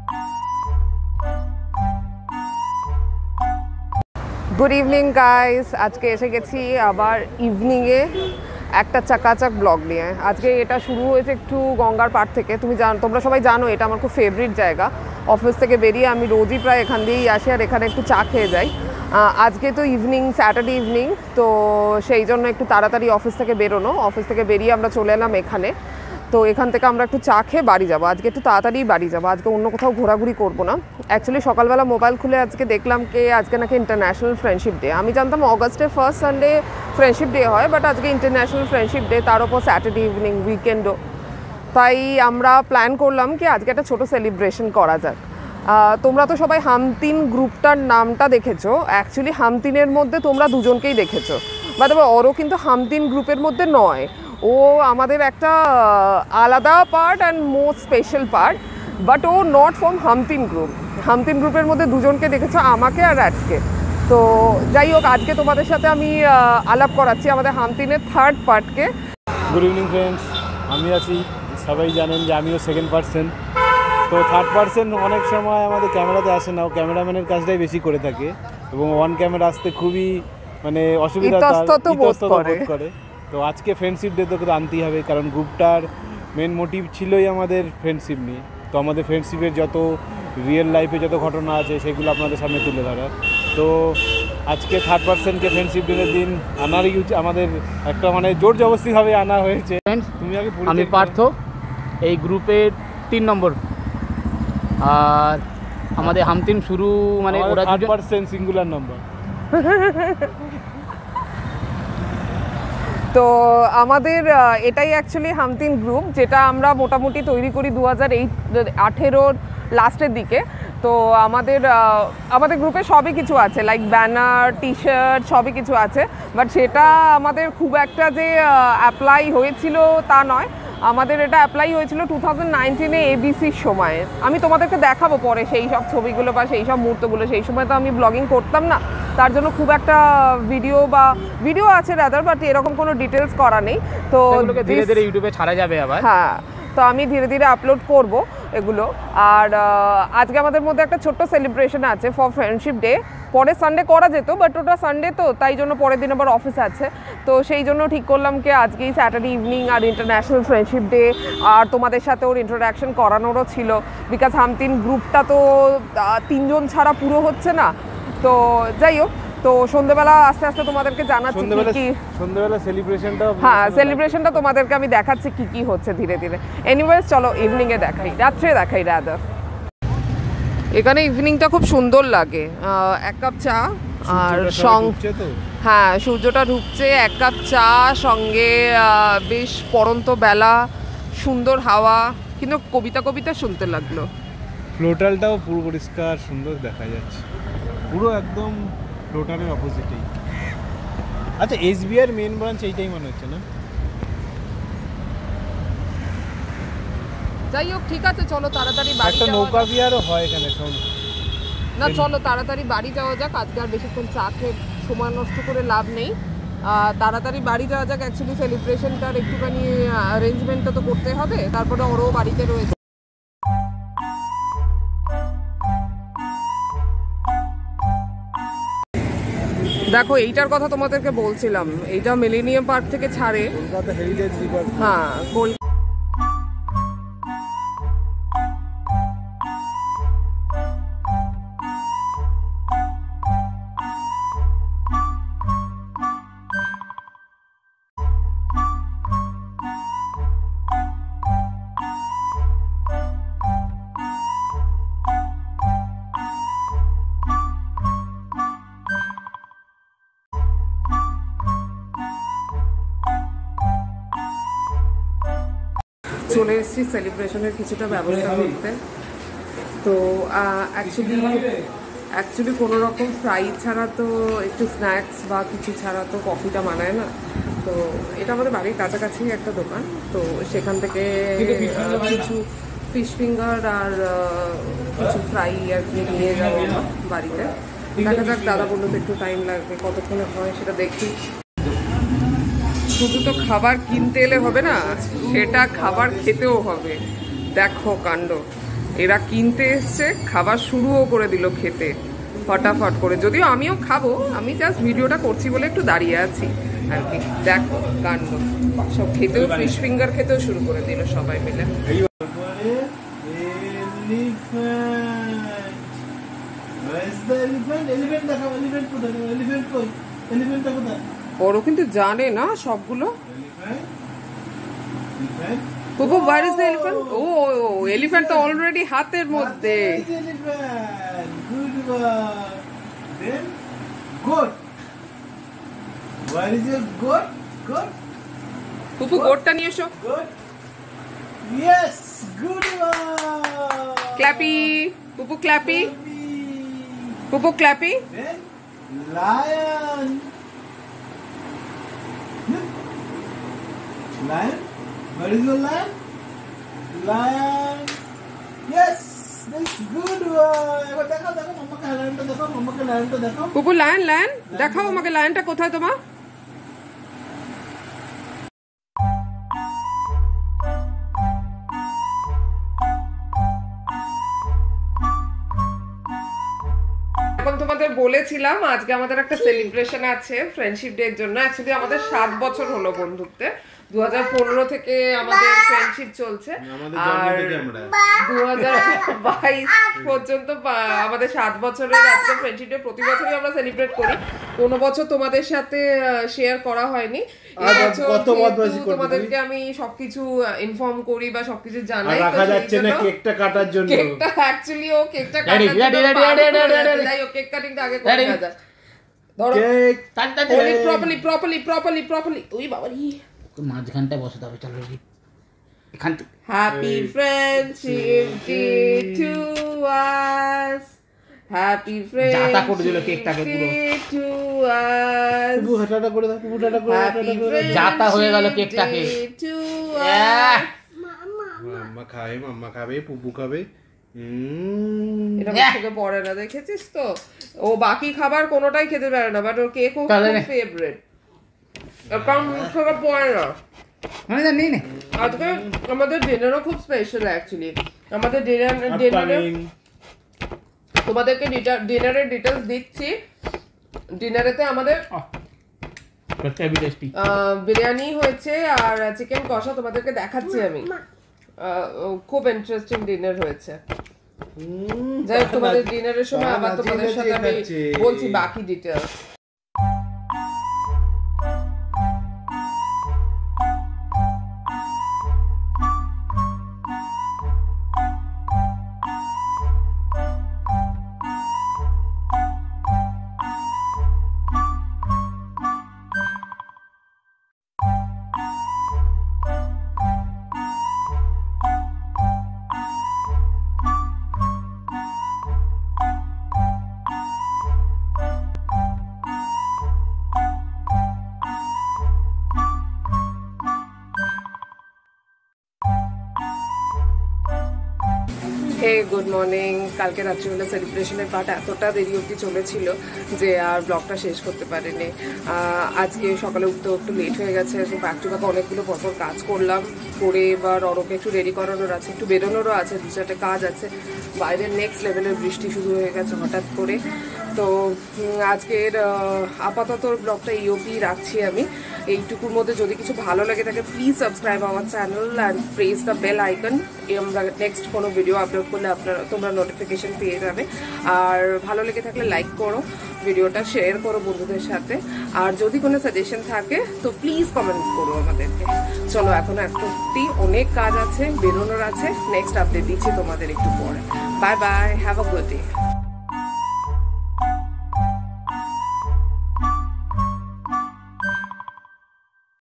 Good evening guys, আজকে এসে গেছি আবার ইভিনিংয়ে একটা চাকাচাক ব্লগ নিয়ে। আজকে এটা শুরু হয়েছে একটু গঙ্গার পাড় থেকে। তোমরা সবাই জানো এটা আমার খুব ফেভারিট জায়গা। অফিস থেকে বেরিয়ে আমি রোজই প্রায় এখান দিয়েই আসি আর এখানে একটু চা খেয়ে যাই। আজকে তো ইভিনিং, স্যাটারডে ইভিনিং, তো সেই জন্য একটু তাড়াতাড়ি অফিস থেকে বেরোনো। অফিস থেকে বেরিয়ে আমরা চলে এলাম এখানে। তো এখান থেকে আমরা একটু চা খেয়ে বাড়ি যাবো। আজকে একটু তাড়াতাড়ি বাড়ি যাবো, আজকে অন্য কোথাও ঘোরাঘুরি করবো না। অ্যাকচুয়ালি সকালবেলা মোবাইল খুলে আজকে দেখলাম কি আজকে নাকি ইন্টারন্যাশনাল ফ্রেন্ডশিপ ডে। আমি জানতাম অগাস্টের ফার্স্ট সানডে ফ্রেন্ডশিপ ডে হয়, বাট আজকে ইন্টারন্যাশনাল ফ্রেন্ডশিপ ডে, তার উপর স্যাটারডে ইভিনিং, উইকেন্ডও। তাই আমরা প্ল্যান করলাম কি আজকে একটা ছোটো সেলিব্রেশন করা যাক। তোমরা তো সবাই হামতিন গ্রুপটার নামটা দেখেছো। অ্যাকচুয়ালি হামতিনের মধ্যে তোমরা দুজনকেই দেখেছো, বা তবে ওরও কিন্তু হামতিন গ্রুপের মধ্যে নয়। ও আমাদের একটা আলাদা part and most special part, but ও not from Hamtin group. Hamtin গ্রুপের মধ্যে দুজনকে দেখেছো, আমাকে আর রাজকে। তো যাই হোক, আজকে তোমাদের সাথে আমি আলাপ করাচ্ছি আমাদের হামতিনের থার্ড পার্টকে। গুড ইভিনিং ফ্রেন্ডস, আমি আছি। সবাই জানেন যে আমিও সেকেন্ড পার্সন। তো থার্ড পার্সন অনেক সময় আমাদের ক্যামেরাতে আসে না, ও ক্যামেরাম্যানের কাজটাই বেশি করে থাকে এবং ওয়ান ক্যামেরা আসতে খুবই অসুবিধা বোধ করে। তো আজকে ফ্রেন্ডশিপ ডে তো আনতেই হবে, কারণ গ্রুপটার মেন মোটিভ ছিলই আমাদের ফ্রেন্ডশিপ নিয়ে। তো আমাদের ফ্রেন্ডশিপের যত রিয়েল লাইফে যত ঘটনা আছে সেগুলো আপনাদের সামনে তুলে ধরার। তো আজকে থার্ড পার্সনকে ফ্রেন্ডশিপ ডের দিন আনারই আমাদের একটা জোর জবরদস্তিভাবে আনা হয়েছে। তুমি আগে, আমি পার্থ, এই গ্রুপের 3 নম্বর। আর আমাদের হামতিন শুরু ওরা থার্ড পার্সন সিঙ্গুলার নম্বর। তো আমাদের এটাই অ্যাকচুয়ালি হামতিন গ্রুপ, যেটা আমরা মোটামুটি তৈরি করি 2018 লাস্টের দিকে। তো আমাদের গ্রুপে সবই কিছু আছে, লাইক ব্যানার, টি শার্ট, সবই কিছু আছে। বাট সেটা আমাদের খুব একটা যে অ্যাপ্লাই হয়েছিল তা নয়। আমাদের এটা অ্যাপ্লাই হয়েছিল 2019-এ এবিসির সময়। আমি তোমাদেরকে দেখাবো পরে সেই সব ছবিগুলো বা সেই সব মুহূর্তগুলো। সেই সময় তো আমি ব্লগিং করতাম না, তার জন্য খুব একটা ভিডিও আছে রাদার, বাট এরকম কোনো ডিটেলস করা নেই। তো ধীরে ধীরে ইউটিউবে ছাড়া যাবে আবার। হ্যাঁ, তো আমি ধীরে ধীরে আপলোড করব এগুলো। আর আজকে আমাদের মধ্যে একটা ছোট্ট সেলিব্রেশন আছে ফর ফ্রেন্ডশিপ ডে। পরের সানডে করা যেত, বাট ওটা সানডে তো, তাই জন্য পরের দিন আবার অফিস আছে। তো সেই জন্য ঠিক করলাম কি আজকেই স্যাটারডে ইভিনিং আর ইন্টারন্যাশনাল ফ্রেন্ডশিপ ডে, আর তোমাদের সাথে ওর ইন্ট্রোডাকশন করানোরও ছিল। বিকজ হামতিন গ্রুপটা তো 3 জন ছাড়া পুরো হচ্ছে না। তো যাই হোক, তো সন্ধ্যেবেলা আস্তে আস্তে তোমাদেরকে জানাচ্ছি কি সন্ধ্যেবেলা সেলিব্রেশনটা। হ্যাঁ, সেলিব্রেশনটা তোমাদেরকে আমি দেখাচ্ছি কি হচ্ছে ধীরে ধীরে। এনিওয়েজ চলো ইভিনিংয়ে দেখাই, রাত্রে দেখাই রাদার। এখানে ইভিনিংটা খুব সুন্দর লাগে। 1 কাপ চা আর হ্যাঁ, সূর্যটা ঢুকছে, 1 কাপ চা সঙ্গে বেশ পড়ন্ত বেলা, সুন্দর হাওয়া, কিন্তু কবিতা শুনতে লাগলো। ফ্লোটালটাও পুরো পরিষ্কার সুন্দর দেখা যাচ্ছে, পুরো একদম ফ্লোটালের অপোজিটেই। আচ্ছা, এসবিআই মেন ব্রাঞ্চ এইটাই মনে হচ্ছে না? যাই হোক, ঠিক আছে, চলো তাড়াতাড়ি বাড়ি যাওয়া। নৌকা বিহারও হয় এখানে না, চলো তাড়াতাড়ি বাড়ি যাওয়া যাক। আজকে আর বেশিক্ষণ চা খেয়ে সময় নষ্ট করে লাভ নেই। তাড়াতাড়ি বাড়ি যাওয়া যাক। অ্যাকচুয়ালি সেলিব্রেশনটার একটুখানি অ্যারেঞ্জমেন্টটা তো করতে হবে, তারপরে ওরও বাড়িতে রয়েছে। দেখো, এইটার কথা তোমাদেরকে বলছিলাম, এইটা মিলেনিয়াম পার্ক থেকে ছাড়ে। হ্যাঁ, চলে এসেছি সেলিব্রেশনের কিছুটা ব্যবস্থা করতে। তো অ্যাকচুয়ালি কোনো রকম ফ্রাই ছাড়া তো, একটু স্ন্যাক্স বা কিছু ছাড়া তো কফিটা মানায় না। তো এটা আমাদের বাড়ির কাছাকাছি একটা দোকান, তো সেখান থেকে কিছু ফিশ ফিঙ্গার আর কিছু ফ্রাই আর কি নিয়ে যাবো বাড়িতে। দেখা যাক, দাদা বললো তো একটু টাইম লাগবে, কতক্ষণে হয় সেটা দেখি। শুধু তো খাবার কিনতে এলে হবে না, সেটা খাবার খেতেও হবে। দেখো কাণ্ড। এরা কিনতে এসছে, খাবার শুরুও করে দিল খেতে ফটাফট করে। যদিও আমিও খাবো, আমি জাস্ট ভিডিওটা করছি বলে একটু দাঁড়িয়ে আছি আর কি। দেখো কাণ্ড, সব খেতেও ফিশ ফিঙ্গার খেতেও শুরু করে দিল সবাই মিলে। ওরও কিন্তু জানে না সবগুলো। Pupu, where is the elephant? ও এলিফ্যান্ট তো অলরেডি হাতের মধ্যে। পুপু গোটটা নিয়ে এসো। ক্ল্যাপি পুপু, ক্ল্যাপি পুপু, ক্ল্যাপি। Lion. Where is the lion? Lion. Yes, that's good one. এবার দেখো মাম্মাকে লায়নটা দেখো, মাম্মাকে লায়নটা দেখো। পুপু লায়ন দেখাও আমাকে, লায়নটা কোথায় তোমার? এখন তোমাদের বলেছিলাম আজকে আমাদের একটা সেলিব্রেশন আছে ফ্রেন্ডশিপ ডে এর জন্য। অ্যাকচুয়ালি আমাদের 7 বছর হলো বন্ধুত্বে, 2015 থেকে আমাদের ফ্রেন্ডশিপ চলছে, আর 2022 পর্যন্ত আমাদের 7 বছরের আজকে ফ্রেন্ডশিপ ডে প্রতি বছরই আমরা সেলিব্রেট করি। কোনো বছর তোমাদের সাথে শেয়ার করা হয়নি, তোমাদেরকে আমি সবকিছু ইনফর্ম করি বা সবকিছু জানাই। রাখা যাচ্ছে না কেকটা কাটার জন্য, কেকটা অ্যাকচুয়ালি ও কেকটা কাটার জন্য যাই ও কেক কাটিংটা আগে করে না যায়। ধরো কেক প্রপারলি ওই বাবারি মাঝখানটায় বসাতে হবে। চলো এখান থেকে happy friendship day to us, happy যাতা করে দিল কেকটাকে পুরো টু আস, পুরো হাঁটাটা করে দাও, পুরো হাঁটাটা করে যাতা হয়ে গেল কেকটাকে। মাম্মা খাবে, পুপু খাবে। এটা মুখে পড়ে না, দেখেছিস তো? ও বাকি খাবার কোনোটাই খেতে পারে না, বাট ওর কেক ও খুব ফেভারিট। কারণ মুখে পড়ে না। আজকে আমাদের ডিনারও খুব স্পেশাল অ্যাকচুয়ালি। আমাদের ডিনারে তোমাদেরকে ডিনারের ডিটেলস দিচ্ছি। ডিনারেতে আমাদের বিরিয়ানি হয়েছে আর চিকেন কষা, তোমাদেরকে দেখাচ্ছি আমি। খুব ইন্টারেস্টিং ডিনার হয়েছে। যাই হোক, তোমাদের ডিনারের সময় আবার তোমাদের সাথে আমি বলছি বাকি ডিটেলস। হে গুড মর্নিং। কালকে রাত্রিবেলা সেলিব্রেশনের পার্ট এতটা দেরি অবধি চলেছিল যে আর ব্লগটা শেষ করতে পারিনি। আজকে সকালে উঠতেও একটু লেট হয়ে গেছে, তো ব্যাক টু ব্যাক অনেকগুলো পরপর কাজ করলাম। করে এবার অরকে একটু রেডি করানোর আছে, একটু বেরোনোরও আছে, 2-4টে কাজ আছে। বাইরের নেক্সট লেভেলের বৃষ্টি শুরু হয়ে গেছে হঠাৎ করে। তো আজকের আপাতত ব্লগটা এই অবধি রাখছি আমি। এইটুকুর মধ্যে যদি কিছু ভালো লাগে থাকে please subscribe our channel and press the bell icon. আমরা নেক্সট কোনো ভিডিও আপলোড করলে তোমরা নোটিফিকেশন পেয়ে যাবে। আর ভালো লেগে থাকলে লাইক করো, ভিডিওটা শেয়ার করো বন্ধুদের সাথে। আর যদি কোনো সাজেশন থাকে তো প্লিজ কমেন্ট করো আমাদেরকে। চলো এখন সত্যি অনেক কাজ আছে, বেরোনোর আছে। নেক্সট আপডেট দিচ্ছি তোমাদের একটু পরে। Bye bye, have a good day.